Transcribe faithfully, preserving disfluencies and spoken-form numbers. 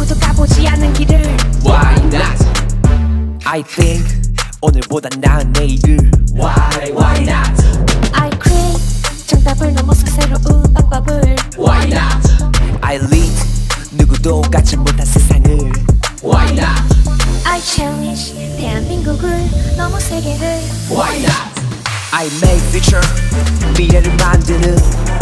아무도 가보지 않는 길을. Why not? I think 오늘보다 나은 내일을. Why, why not? I create 정답을 넘어서 새로운 방법을. Why not? I lead 누구도 갖지 못한 세상을. Why not? I challenge 대한민국을 넘어 세계를. Why not? I make future 미래를 만드는